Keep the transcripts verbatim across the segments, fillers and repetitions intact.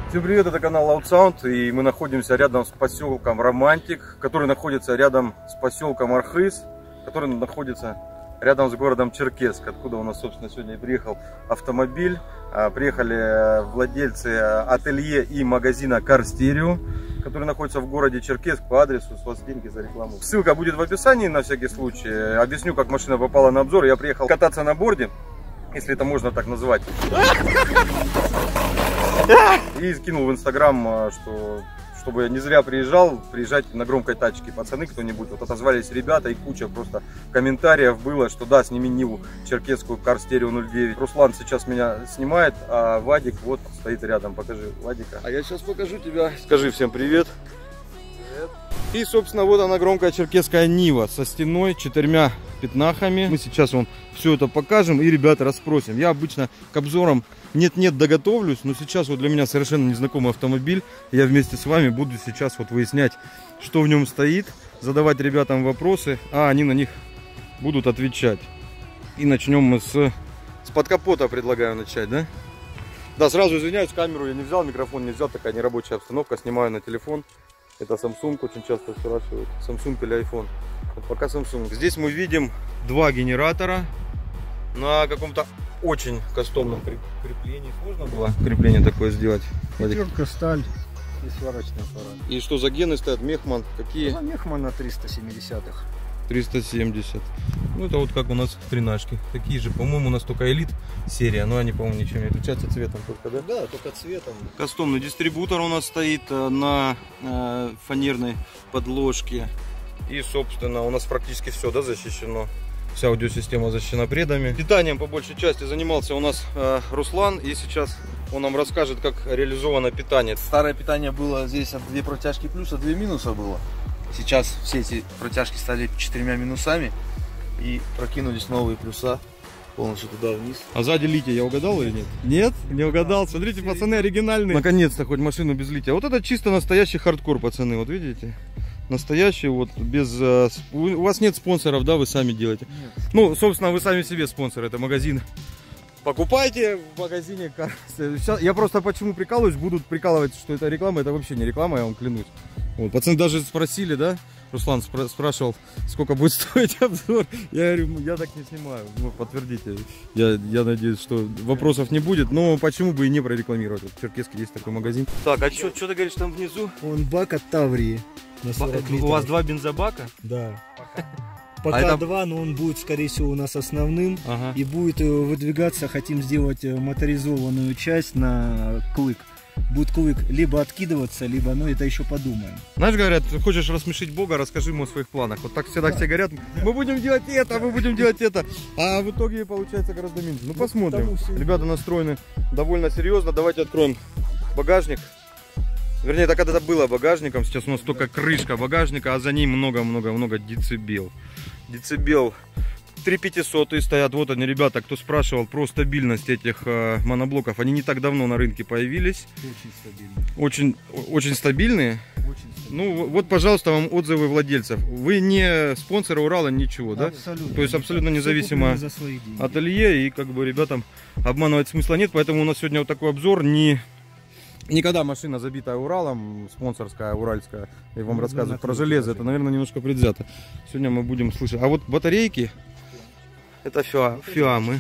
Всем привет, это канал Loud Sound, и мы находимся рядом с поселком Романтик, который находится рядом с поселком Архыз, который находится рядом с городом Черкесск, откуда у нас, собственно, сегодня и приехал автомобиль. Приехали владельцы ателье и магазина Car Stereo, который находится в городе Черкесск по адресу, с вас деньги за рекламу. Ссылка будет в описании на всякий случай. Объясню, как машина попала на обзор. Я приехал кататься на борде, если это можно так назвать. И скинул в инстаграм, что чтобы я не зря приезжал, приезжать на громкой тачке. Пацаны кто-нибудь, вот отозвались ребята, и куча просто комментариев было, что да, сними Ниву черкесскую Car Stereo ноль девять. Руслан сейчас меня снимает, а Вадик вот стоит рядом. Покажи Вадика. А я сейчас покажу тебя. Скажи всем привет. Привет. И, собственно, вот она, громкая черкесская Нива со стеной, четырьмя пятнахами. Мы сейчас вам все это покажем и, ребята, расспросим. Я обычно к обзорам нет-нет доготовлюсь, но сейчас вот для меня совершенно незнакомый автомобиль. Я вместе с вами буду сейчас вот выяснять, что в нем стоит, задавать ребятам вопросы, а они на них будут отвечать. И начнем мы с, с под капота, предлагаю начать, да? Да, сразу извиняюсь, камеру я не взял, микрофон не взял, такая нерабочая обстановка, снимаю на телефон. Это Samsung, очень часто спрашивают, Samsung или iPhone. Вот пока Samsung. Здесь мы видим два генератора на каком-то очень кастомном креплении. Сложно было крепление такое сделать? Пятерка, сталь и сварочный аппарат. И что за гены стоят? Мехман какие? Ну, Мехман на триста семидесятых. триста семьдесят. Ну это вот как у нас в тринашке. Такие же, по-моему, у нас только элит серия, но они, по-моему, ничем не отличаются цветом только, да? Да, только цветом. Кастомный дистрибутор у нас стоит на э, фанерной подложке. И, собственно, у нас практически все, да, защищено. Вся аудиосистема защищена предами. Питанием по большей части занимался у нас э, Руслан, и сейчас он нам расскажет, как реализовано питание. Старое питание было здесь от две протяжки плюса, две минуса было. Сейчас все эти протяжки стали четырьмя минусами и прокинулись новые плюса полностью туда вниз. А сзади литий я угадал или нет? Нет? Не угадал. Смотрите, пацаны оригинальные. Наконец-то хоть машину без лития. Вот это чисто настоящий хардкор, пацаны, вот видите? Настоящий, вот без... У вас нет спонсоров, да, вы сами делаете? Нет. Ну, собственно, вы сами себе спонсор, это магазин. Покупайте в магазине. Сейчас, я просто почему прикалываюсь, будут прикалывать, что это реклама, это вообще не реклама, я вам клянусь. Вот, пацаны даже спросили, да? Руслан спра спрашивал, сколько будет стоить обзор. Я говорю, я так не снимаю. Ну, подтвердите. Я, я надеюсь, что вопросов не будет. Но почему бы и не прорекламировать? Вот в Черкесске есть такой магазин. Так, а что ты говоришь там внизу? Он бак от Таврии. На сорок литров. У вас два бензобака? Да. Пока а это... два, но он будет, скорее всего, у нас основным. Ага. И будет выдвигаться, хотим сделать моторизованную часть на клык. Будет клык либо откидываться, либо, ну, это еще подумаем. Знаешь, говорят, хочешь рассмешить Бога, расскажи ему о своих планах. Вот так всегда да. Все говорят, мы будем делать это, мы будем делать это. А в итоге получается гораздо меньше. Ну, посмотрим. Ребята настроены довольно серьезно. Давайте откроем багажник. Вернее, это когда-то было багажником. Сейчас у нас только крышка багажника, а за ней много-много-много децибел. Децибел. три пятьсот стоят. Вот они, ребята, кто спрашивал про стабильность этих э, моноблоков. Они не так давно на рынке появились. Очень стабильные. Очень, очень стабильные. Очень стабильные. Ну, вот, пожалуйста, вам отзывы владельцев. Вы не спонсоры Урала, ничего, да? Абсолютно. То есть абсолютно независимо ателье. И как бы ребятам обманывать смысла нет. Поэтому у нас сегодня вот такой обзор. Не... Никогда машина, забитая Уралом, спонсорская, уральская, и вам ну, рассказывают про железо, это, наверное, немножко предвзято. Сегодня мы будем слышать. А вот батарейки, это фиа, фиамы,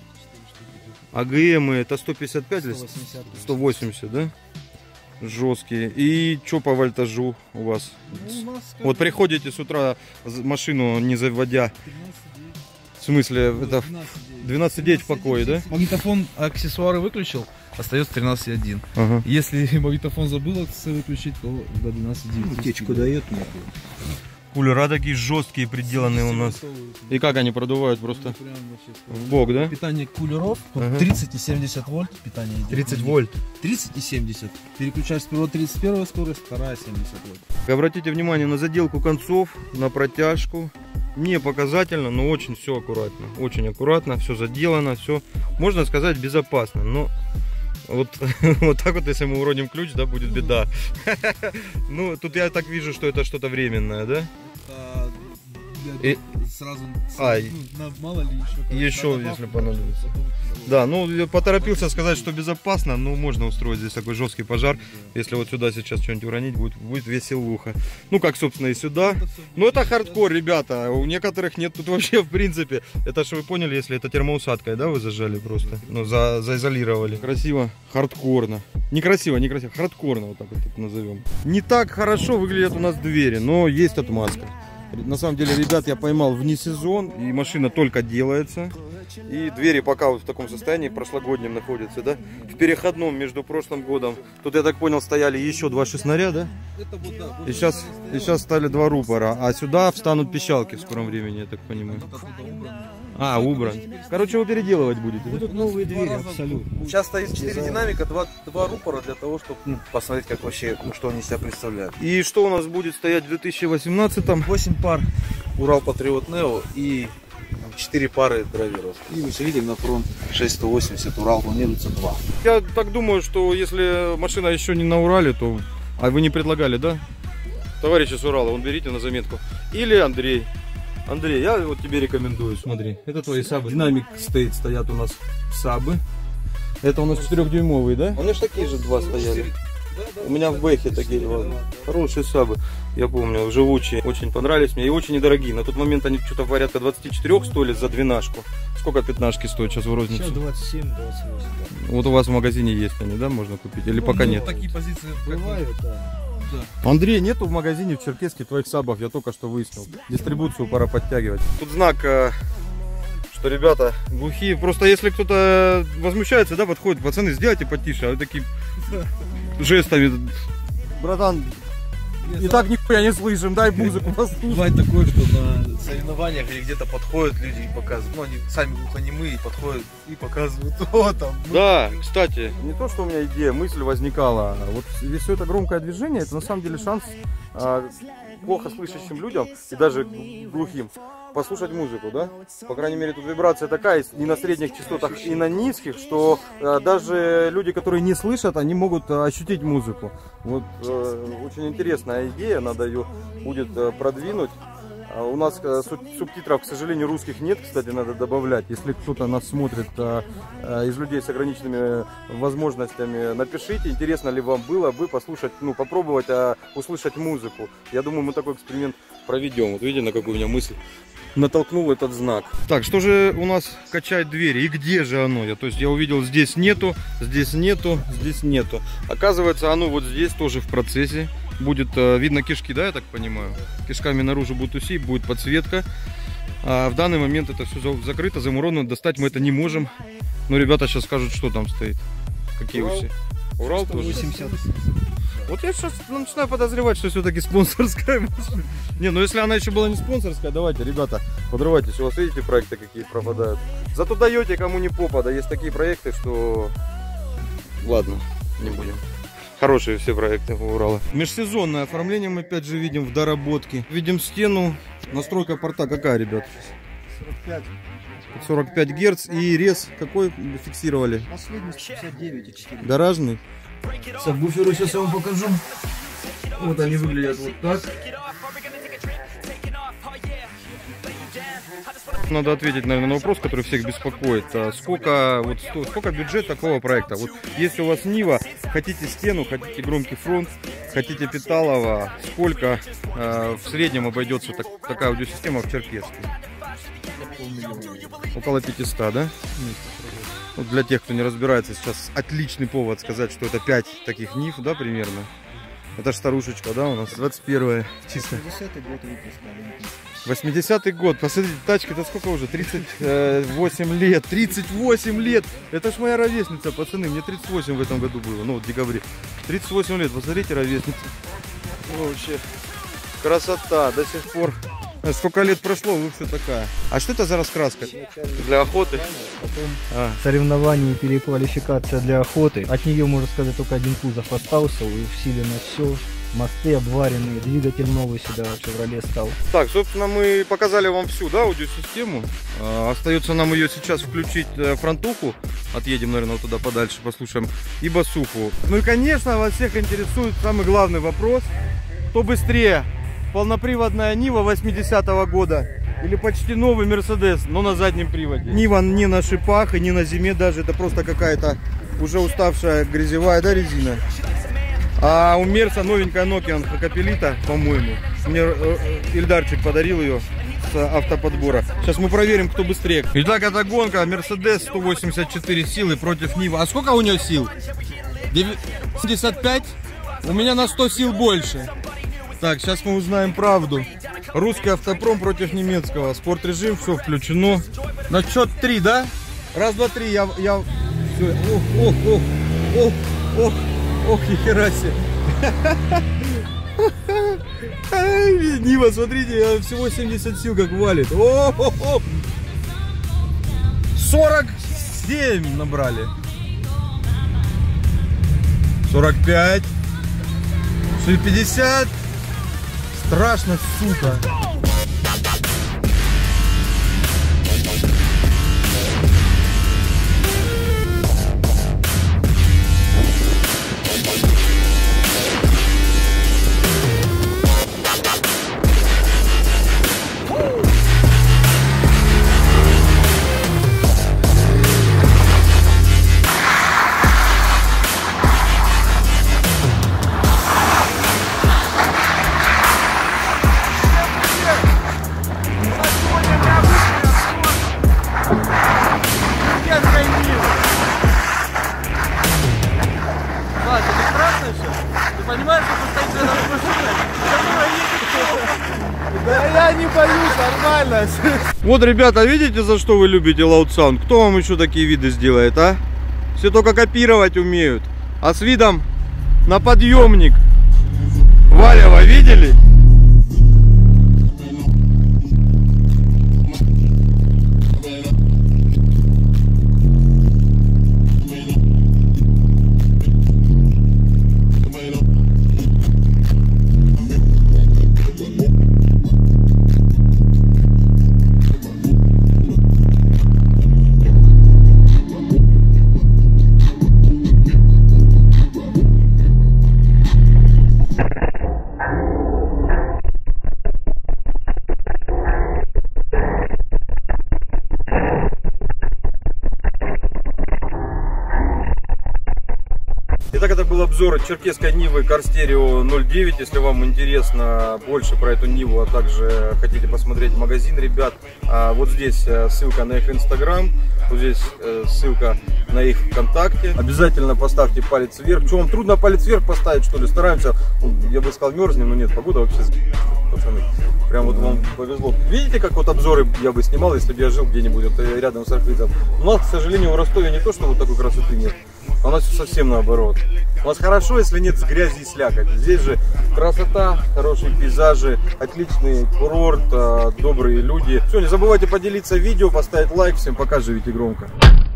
АГМы, это сто пятьдесят пять или сто восемьдесят, да? Жесткие. И что по вольтажу у вас? Ну, у нас вот приходите с утра машину не заводя. В смысле, это двенадцать девять в покое, да? Магнитофон, аксессуары выключил, остается тринадцать один. Ага. Если магнитофон забыл выключить, то до двенадцати девяти. Утечку дает. Кулера такие жесткие, приделанные у нас. И как они продувают просто в бок, да? Питание кулеров, ага. тридцать и семьдесят вольт питание идет. тридцать вольт. тридцать и семьдесят. Переключаешь сперва тридцать первая скорость, вторая семьдесят вольт. Обратите внимание на заделку концов, на протяжку. Не показательно, но очень все аккуратно. Очень аккуратно, все заделано, все, можно сказать, безопасно. Но вот, вот так вот, если мы уроним ключ, да, будет беда. Ну, тут я так вижу, что это что-то временное, да? И сразу, А, ну, на, мало ли еще. Еще, добавку, если понадобится. Потом... Да, ну я поторопился сказать, что безопасно, но можно устроить здесь такой жесткий пожар. Если вот сюда сейчас что-нибудь уронить, будет, будет веселуха. Ну, как, собственно, и сюда. Ну, это хардкор, ребята. У некоторых нет тут вообще, в принципе. Это что вы поняли, если это термоусадкой, да, вы зажали просто? Ну, за, заизолировали. Красиво, хардкорно. Некрасиво, некрасиво, хардкорно, вот так вот это назовем. Не так хорошо выглядят у нас двери, но есть отмазка. На самом деле, ребят, я поймал вне сезон, и машина только делается. И двери пока вот в таком состоянии прошлогоднем находятся, да? В переходном между прошлым годом. Тут, я так понял, стояли еще два шестнаря, да? И сейчас, и сейчас стали два рупора. А сюда встанут пищалки в скором времени, я так понимаю. А, убран. Короче, вы переделывать будете. Будут новые двери, абсолютно. Сейчас стоит четыре динамика, два, два рупора для того, чтобы ну, посмотреть, как вообще, ну, что они себя представляют. И что у нас будет стоять в две тысячи восемнадцатом? восемь пар Урал Патриот Нео и четыре пары драйверов. И усилитель на фронт шесть сто восемьдесят Урал, планируется два. Я так думаю, что если машина еще не на Урале, то... А вы не предлагали, да? Товарищи с Урала, вон берите на заметку. Или Андрей. Андрей, я вот тебе рекомендую, смотри, это твои сабы. Динамик стоит, стоят у нас сабы. Это у нас четырёхдюймовые, да? У меня же такие же два стояли. У меня в Бэхе такие два. Хорошие сабы, я помню, живучие. Очень понравились мне и очень недорогие. На тот момент они что-то порядка двадцати четырёх стоили за двенашку. Сколько пятнашки стоят сейчас в рознице? Сейчас двадцать семь двадцать восемь. Вот у вас в магазине есть они, да, можно купить? Или ну, пока ну, нет? Такие позиции бывают, да. Да. Андрей, нету в магазине в Черкесске твоих сабов, я только что выяснил. Дистрибуцию пора подтягивать. Тут знак, что ребята глухие. Просто если кто-то возмущается, да, подходит, пацаны, сделайте потише, а вы такие жестами. Братан, и так нихуя не слышим, дай музыку послушать. Бывает такое, что на соревнованиях или где-то подходят люди и показывают. Ну, они сами глухонемые подходят и показывают. О, там, ну. Да, кстати, не то, что у меня идея, мысль возникала. Вот все это громкое движение, это на самом деле шанс а, плохо слышащим людям и даже глухим послушать музыку, да? По крайней мере, тут вибрация такая, и на средних частотах, и на низких, что э, даже люди, которые не слышат, они могут э, ощутить музыку. Вот э, очень интересная идея, надо ее будет э, продвинуть. А у нас э, субтитров, к сожалению, русских нет, кстати, надо добавлять. Если кто-то нас смотрит э, э, из людей с ограниченными возможностями, напишите, интересно ли вам было бы послушать, ну, попробовать э, услышать музыку. Я думаю, мы такой эксперимент проведем. Вот видите, на какую у меня мысль натолкнул этот знак. Так, что же у нас качает двери и где же оно? Я, то есть я увидел, здесь нету, здесь нету, здесь нету. Оказывается, оно вот здесь тоже в процессе. Будет э, видно кишки, да, я так понимаю? Кишками наружу будут уси, будет подсветка. А в данный момент это все закрыто, замуровано, достать мы это не можем. Но ребята сейчас скажут, что там стоит. Какие Урал. уси? Урал тоже? восемьдесят. Вот я сейчас начинаю подозревать, что все-таки спонсорская машина. Не, ну если она еще была не спонсорская, давайте, ребята, подрывайтесь. У вас видите проекты какие пропадают. Зато даете кому не попадо. Есть такие проекты, что... Ладно, не будем. Хорошие все проекты у Урала. Межсезонное оформление мы опять же видим в доработке. Видим стену. Настройка порта какая, ребят? сорок пять. сорок пять герц. И рез какой фиксировали? Последний шестьдесят девять и четыре. Гаражный. Сабвуферы сейчас я вам покажу. Вот они выглядят вот так. Надо ответить, наверное, на вопрос, который всех беспокоит. Сколько, вот, сколько бюджет такого проекта? Вот если у вас Нива, хотите стену, хотите громкий фронт, хотите питалово, сколько э, в среднем обойдется так, такая аудиосистема в Черкесске? Около пятисот, да? Вот для тех, кто не разбирается, сейчас отличный повод сказать, что это пять таких Нив, да, примерно. Это же старушечка, да, у нас двадцать первое чисто. восьмидесятый год выпуска. восьмидесятый год, посмотрите, тачка-то сколько уже? тридцать восемь лет, тридцать восемь лет! Это ж моя ровесница, пацаны, мне тридцать восемь в этом году было, ну вот в декабре. тридцать восемь лет, посмотрите, ровесница. Вообще, красота, до сих пор. Сколько лет прошло, лучше такая. А что это за раскраска? Для охоты? Потом а. соревнования и переквалификация для охоты. От нее, можно сказать, только один кузов остался, и усилено все. Мосты обваренные, двигатель новый сюда в Шевроле стал. Так, собственно, мы показали вам всю, да, аудиосистему. А, остается нам ее сейчас включить фронтуху. Отъедем, наверное, туда подальше, послушаем. И басуху. Ну и, конечно, вас всех интересует самый главный вопрос. Кто быстрее? Полноприводная Нива восьмидесятого года или почти новый Мерседес, но на заднем приводе. Нива не на шипах и не на зиме даже, это просто какая-то уже уставшая грязевая, да, резина. А у Мерса новенькая Nokian Хакапелита, по-моему. Мне Ильдарчик подарил ее с автоподбора. Сейчас мы проверим, кто быстрее. Итак, это гонка Мерседес сто восемьдесят четыре силы против Нива. А сколько у нее сил? семьдесят пять? У меня на сто сил больше. Так, сейчас мы узнаем правду. Русский автопром против немецкого. Спорт-режим, все включено. На счет три, да? Раз, два, три, я... я... Все. Ох, ох, ох, ох, ох, ох, нихера себе. Нива, смотрите, всего семьдесят сил как валит. О-хо-хо. сорок семь набрали. сорок пять. пятьдесят. Страшно, сука. Вот, ребята, видите, за что вы любите Loud Sound? Кто вам еще такие виды сделает, а? Все только копировать умеют. А с видом на подъемник. Валева, видели? Итак, это был обзор черкесской Нивы Карстерио ноль девять. Если вам интересно больше про эту Ниву, а также хотите посмотреть магазин ребят, вот здесь ссылка на их инстаграм, вот здесь ссылка на их ВКонтакте. Обязательно поставьте палец вверх. Что, вам трудно палец вверх поставить, что ли? Стараемся, я бы сказал, мерзнем, но нет, погода вообще, пацаны. Прям вот вам повезло. Видите, как вот обзоры я бы снимал, если бы я жил где-нибудь вот рядом с Архизом. У нас, к сожалению, в Ростове не то, что вот такой красоты нет. У нас все совсем наоборот. У нас хорошо, если нет грязи и слякоти. Здесь же красота, хорошие пейзажи, отличный курорт, добрые люди. Все, не забывайте поделиться видео, поставить лайк. Всем пока, живите громко.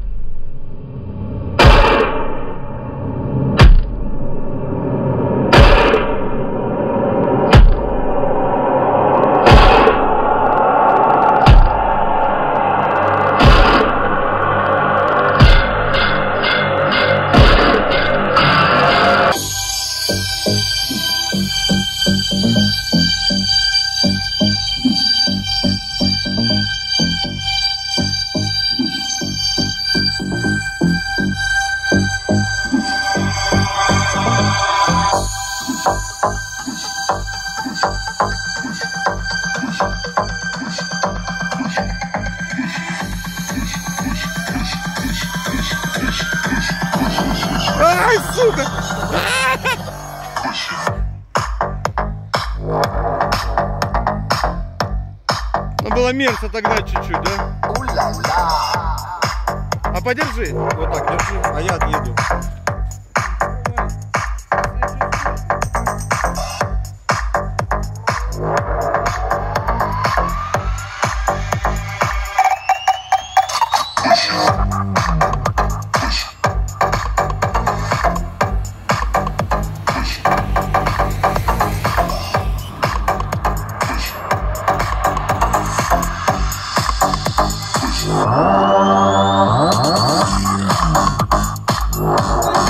Ай, сука! Ну, было мерзко тогда чуть-чуть, да? А подержи. Вот так, держи, а я отъеду. Ah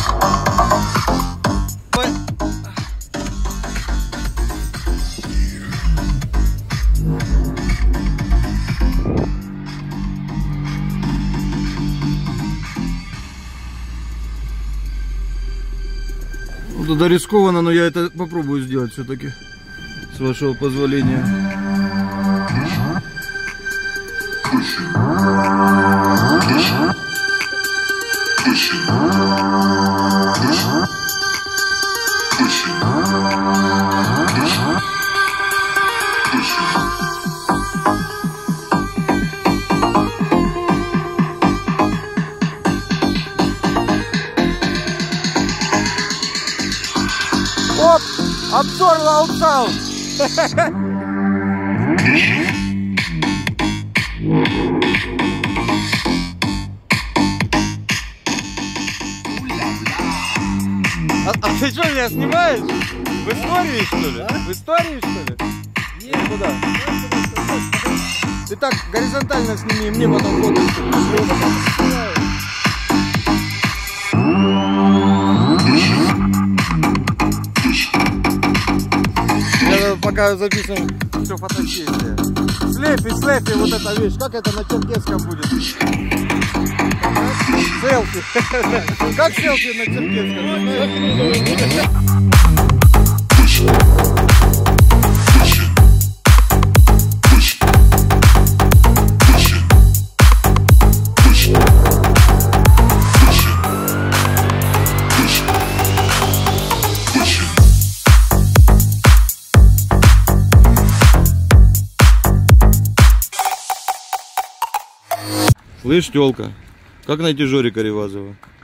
Вот это рискованно, но я это попробую сделать все-таки, с вашего позволения. Оп! Обзор Loud Sound! А, а ты что, меня снимаешь? В истории, что ли? А? В истории, что ли? Нет. Куда? Ты так горизонтально сними, мне потом фото. Я пока записываем все фотосессия. Слепи, слепи, вот эта вещь. Как это на черкесском будет? Селфи. Как селфи на черкесском? Слышь, тёлка, как найти Жорика Ревазова?